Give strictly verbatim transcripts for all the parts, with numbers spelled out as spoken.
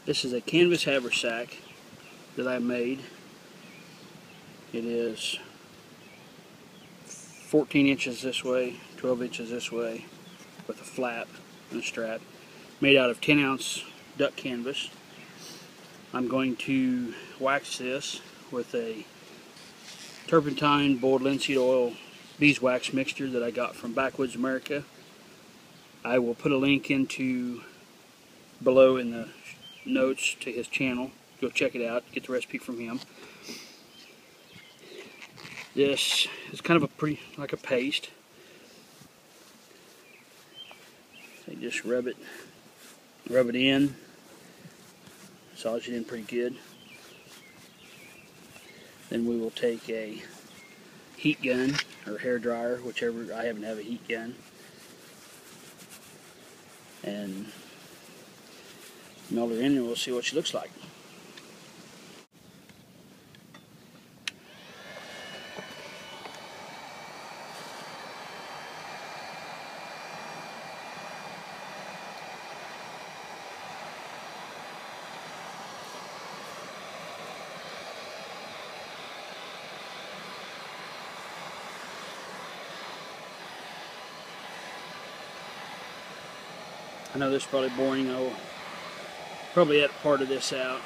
This is a canvas haversack that I made. It is fourteen inches this way, twelve inches this way, with a flap and a strap, made out of ten ounce duck canvas. I'm going to wax this with a turpentine boiled linseed oil beeswax mixture that I got from Backwoods America. I will put a link into below in the notes to his channel. Go check it out, get the recipe from him. This is kind of a pretty, like a paste. So you just rub it, rub it in, massage it in pretty good. Then we will take a heat gun or hair dryer, whichever. I happen to have a heat gun, and melt her in, and we'll see what she looks like. I know this is probably boring. I'll probably edit part of this out.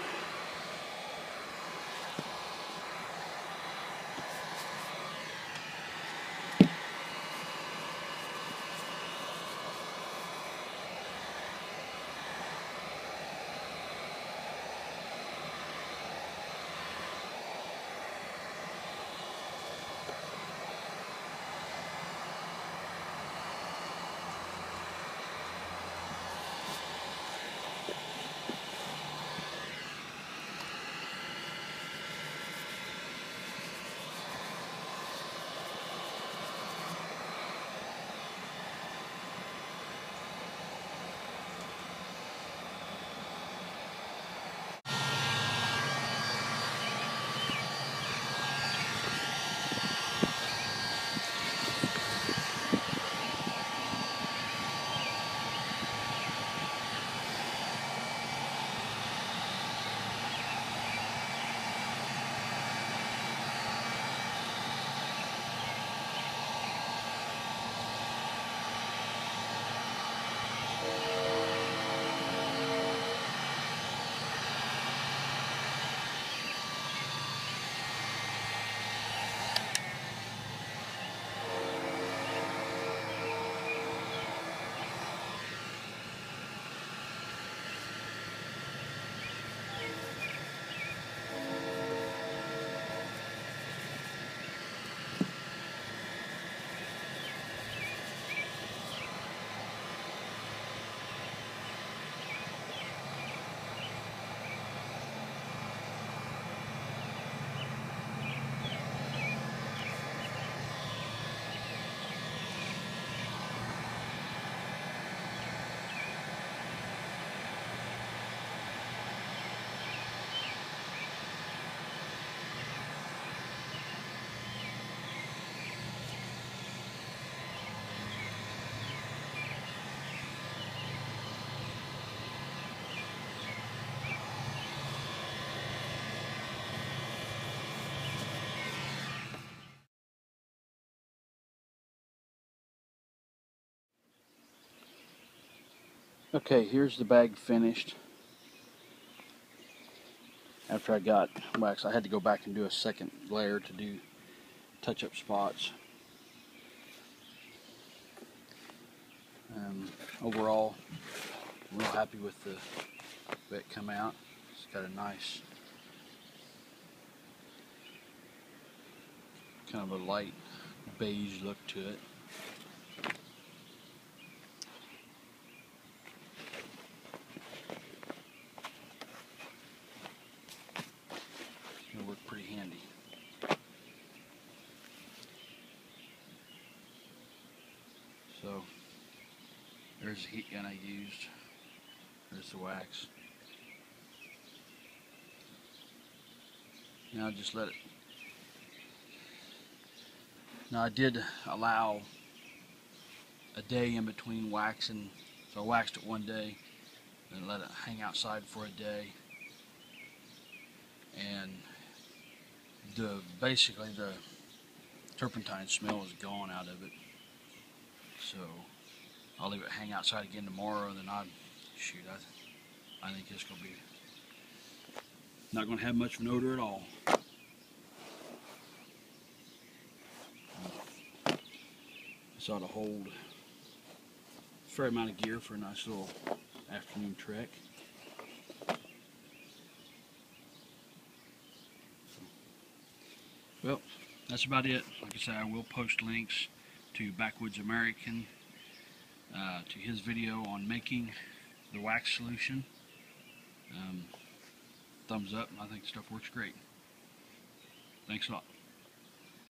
Okay, here's the bag finished. After I got wax, I had to go back and do a second layer to do touch-up spots. Um, overall, I'm real happy with the way it come out. It's got a nice, kind of a light beige look to it. It's going to work pretty handy. So, there's the heat gun I used. There's the wax. Now just let it. Now I did allow a day in between waxing, so I waxed it one day, and let it hang outside for a day. And the basically the turpentine smell is gone out of it. So I'll leave it hang outside again tomorrow, and then I shoot. I I think it's gonna be not gonna have much of an odor at all. This ought to hold a fair amount of gear for a nice little afternoon trek. Well, that's about it. Like I said, I will post links to Backwoods American, uh, to his video on making the wax solution. Um, thumbs up. I think the stuff works great. Thanks a lot.